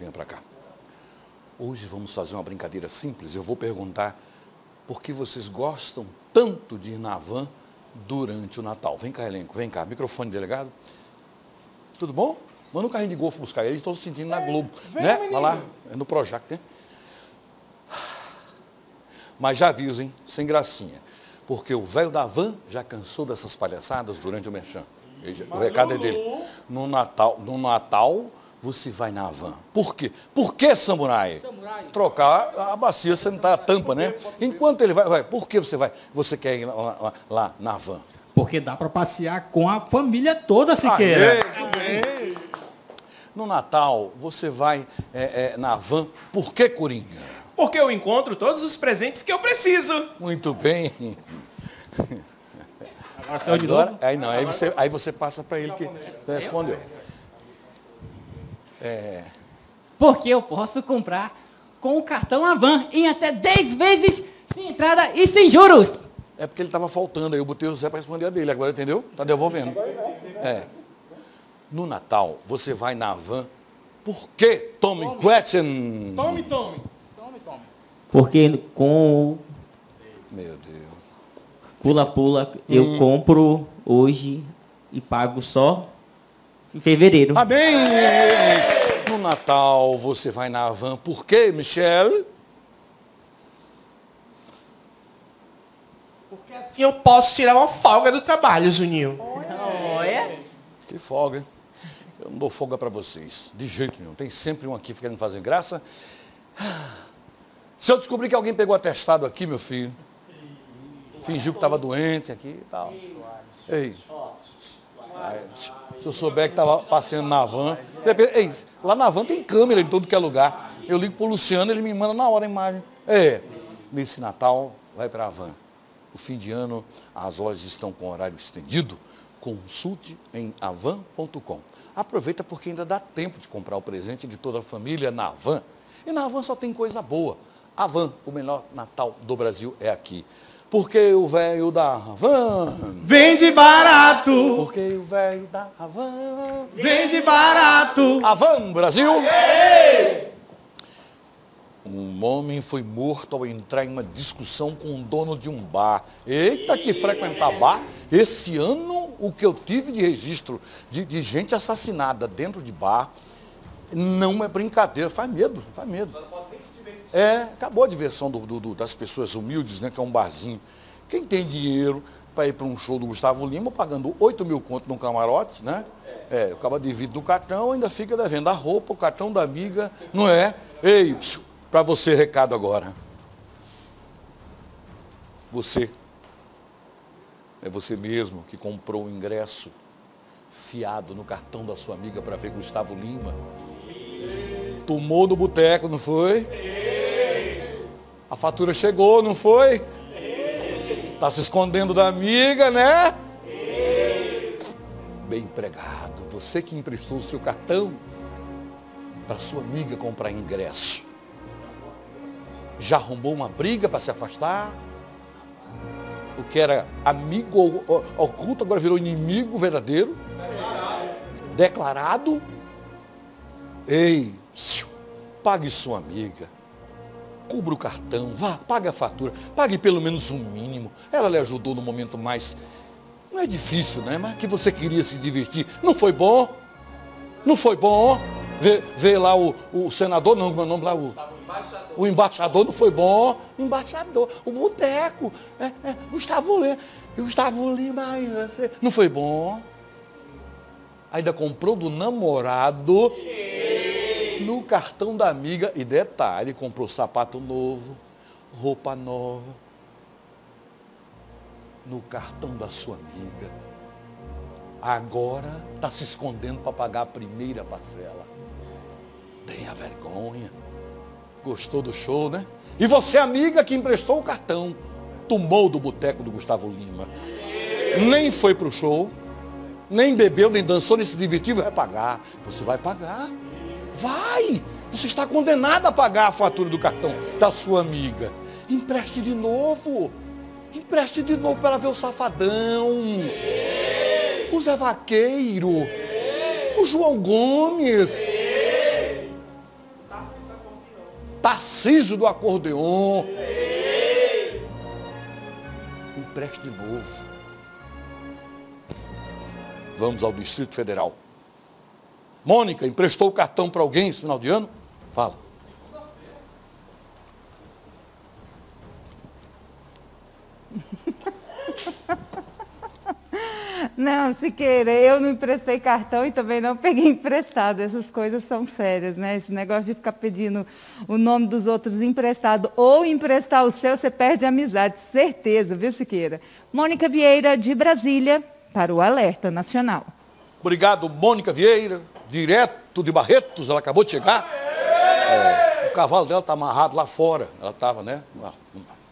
venha para cá. Hoje vamos fazer uma brincadeira simples. Eu vou perguntar por que vocês gostam tanto de ir na van durante o Natal. Vem cá, elenco, vem cá. Microfone, delegado. Tudo bom? Manda um carrinho de golfe buscar eles, estão se sentindo na Globo. Né? Vai lá, é no Projac, né? Mas já aviso, hein? Sem gracinha. Porque o velho da van já cansou dessas palhaçadas durante o merchan. O recado é dele. No Natal, você vai na van. Por quê? Por que, samurai? Trocar a bacia, sentar a tampa, né? Enquanto ele vai. Por que você vai? Você quer ir lá na van? Porque dá para passear com a família toda, Siqueira. Tudo bem. No Natal, você vai na van. Por que, Coringa? Porque eu encontro todos os presentes que eu preciso. Muito bem. Agora, aí você passa para ele que você respondeu. Porque eu posso comprar com o cartão Avan em até 10 vezes sem entrada e sem juros. É porque ele estava faltando, aí eu botei o Zé para responder a dele. Agora entendeu? Está devolvendo. No Natal, você vai na van. Por que, Tommy Quetchen? Tome. Porque com Meu Deus. pula-pula eu compro hoje e pago só em fevereiro. Ah, bem! No Natal, você vai na van. Por quê, Michel? Porque assim eu posso tirar uma folga do trabalho, Juninho. Que folga, hein? Eu não dou folga para vocês. De jeito nenhum. Tem sempre um aqui querendo fazer graça. Se eu descobrir que alguém pegou atestado aqui, meu filho, fingiu que estava doente aqui e tal. Ei. Se eu souber que estava passeando na van. Ei, lá na van tem câmera em todo que é lugar. Eu ligo para o Luciano, ele me manda na hora a imagem. Nesse Natal, vai para a van. O fim de ano, as lojas estão com horário estendido. Consulte em avan.com. Aproveita porque ainda dá tempo de comprar o presente de toda a família na van. E na van só tem coisa boa. A van, o melhor Natal do Brasil é aqui. Porque o velho da van Vende barato. Porque o velho da van Vende barato. Avan, Brasil. Um homem foi morto ao entrar em uma discussão com o dono de um bar. Eita, que frequentar bar. Esse ano, o que eu tive de registro de gente assassinada dentro de bar, não é brincadeira. Faz medo, faz medo. Acabou a diversão das pessoas humildes, né, que é um barzinho. Quem tem dinheiro para ir para um show do Gustavo Lima, pagando 8 mil conto num camarote, né? O cara divide do cartão, ainda fica devendo a roupa, o cartão da amiga, não é? Ei, para você, recado agora. Você, é você mesmo que comprou o ingresso fiado no cartão da sua amiga para ver Gustavo Lima. Tomou no boteco, não foi? A fatura chegou, não foi? Tá se escondendo da amiga, né? Bem empregado, você que emprestou o seu cartão para sua amiga comprar ingresso. Já arrumou uma briga para se afastar? O que era amigo oculto agora virou inimigo verdadeiro? Declarado? Ei, pague sua amiga. Cubra o cartão, vá, pague a fatura, pague pelo menos um mínimo. Ela lhe ajudou no momento mais, não é difícil, né? Mas que você queria se divertir. Não foi bom? Não foi bom? Ver lá o senador, não, meu nome lá, o embaixador, não foi bom? Embaixador, o boteco, Gustavo Lima, não foi bom? Ainda comprou do namorado no cartão da amiga. E detalhe, comprou sapato novo, roupa nova, no cartão da sua amiga. Agora está se escondendo para pagar a primeira parcela. Tenha vergonha. Gostou do show, né? E você, amiga, que emprestou o cartão, tomou do boteco do Gustavo Lima. Nem foi para o show, nem bebeu, nem dançou, nem se divertiu, vai pagar. Você vai pagar. Vai! Você está condenado a pagar a fatura do cartão da sua amiga. Empreste de novo. Empreste de novo para ela ver o Safadão. O Zé Vaqueiro. O João Gomes. Tarcísio do acordeon. Empreste de novo. Vamos ao Distrito Federal. Mônica, emprestou o cartão para alguém esse final de ano? Fala. Não, Siqueira, eu não emprestei cartão e também não peguei emprestado. Essas coisas são sérias, né? Esse negócio de ficar pedindo o nome dos outros emprestado ou emprestar o seu, você perde a amizade, certeza, viu, Siqueira? Mônica Vieira, de Brasília, para o Alerta Nacional. Obrigado, Mônica Vieira, direto de Barretos, ela acabou de chegar. O cavalo dela está amarrado lá fora. Ela estava, né?